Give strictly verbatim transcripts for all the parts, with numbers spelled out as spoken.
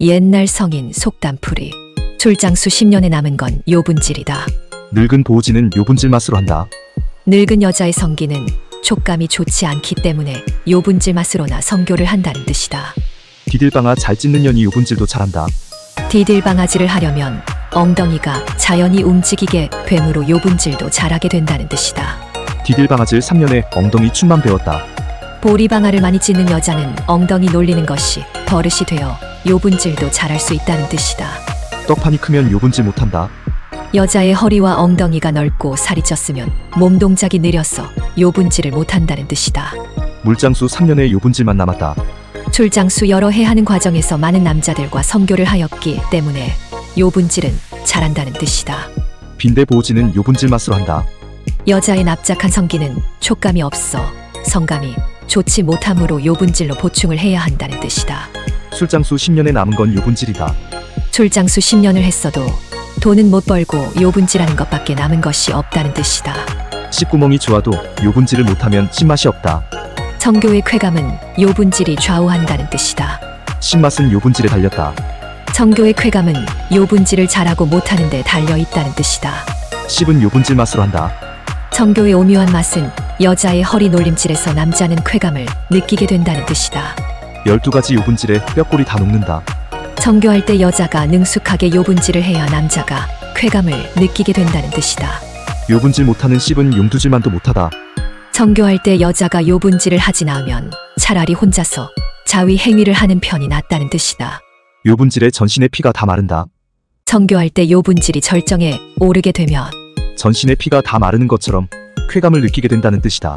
옛날 성인 속담풀이. 출장수 십 년에 남은 건 요분질이다. 늙은 보호지는 요분질 맛으로 한다. 늙은 여자의 성기는 촉감이 좋지 않기 때문에 요분질 맛으로나 성교를 한다는 뜻이다. 디딜방아 잘 찢는 년이 요분질도 잘한다. 디딜방아지를 하려면 엉덩이가 자연히 움직이게 되므로 요분질도 잘하게 된다는 뜻이다. 디딜방아질 삼 년에 엉덩이 춤만 배웠다. 보리방아를 많이 찢는 여자는 엉덩이 놀리는 것이 버릇이 되어 요분질도 잘할 수 있다는 뜻이다. 떡판이 크면 요분질 못한다. 여자의 허리와 엉덩이가 넓고 살이 쪘으면 몸 동작이 느려서 요분질을 못한다는 뜻이다. 물장수 삼 년에 요분질만 남았다. 출장수 여러 해 하는 과정에서 많은 남자들과 성교를 하였기 때문에 요분질은 잘한다는 뜻이다. 빈대 보호지는 요분질 맛으로 한다. 여자의 납작한 성기는 촉감이 없어 성감이 좋지 못하므로 요분질로 보충을 해야 한다는 뜻이다. 술장수 십 년에 남은 건 요분질이다. 출장수 십 년을 했어도 돈은 못 벌고 요분질하는 것밖에 남은 것이 없다는 뜻이다. 씹구멍이 좋아도 요분질을 못하면 씹맛이 없다. 성교의 쾌감은 요분질이 좌우한다는 뜻이다. 씹맛은 요분질에 달렸다. 성교의 쾌감은 요분질을 잘하고 못하는 데 달려있다는 뜻이다. 씹은 요분질 맛으로 한다. 성교의 오묘한 맛은 여자의 허리 놀림질에서 남자는 쾌감을 느끼게 된다는 뜻이다. 열두 가지 요분질에 뼈골이 다 녹는다. 성교할 때 여자가 능숙하게 요분질을 해야 남자가 쾌감을 느끼게 된다는 뜻이다. 요분질 못하는 씹은 용두질만도 못하다. 성교할 때 여자가 요분질을 하지 않으면 차라리 혼자서 자위 행위를 하는 편이 낫다는 뜻이다. 요분질에 전신의 피가 다 마른다. 성교할 때 요분질이 절정에 오르게 되면 전신의 피가 다 마르는 것처럼 쾌감을 느끼게 된다는 뜻이다.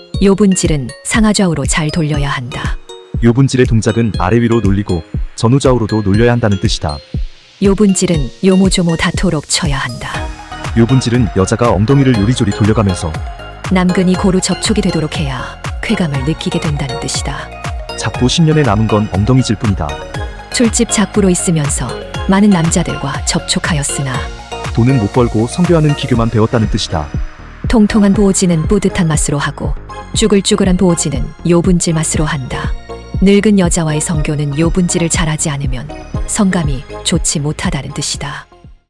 요분질은 상하좌우로 잘 돌려야 한다. 요분질의 동작은 아래 위로 놀리고 전후좌우로도 놀려야 한다는 뜻이다. 요분질은 요모조모 닿도록 쳐야 한다. 요분질은 여자가 엉덩이를 요리조리 돌려가면서 남근이 고루 접촉이 되도록 해야 쾌감을 느끼게 된다는 뜻이다. 작부 십 년에 남은 건 엉덩이질 뿐이다. 술집 작부로 있으면서 많은 남자들과 접촉하였으나 돈은 못 벌고 성교하는 기교만 배웠다는 뜻이다. 통통한 보호지는 뿌듯한 맛으로 하고 쭈글쭈글한 보호지는 요분질 맛으로 한다. 늙은 여자와의 성교는 요분질을 잘하지 않으면 성감이 좋지 못하다는 뜻이다.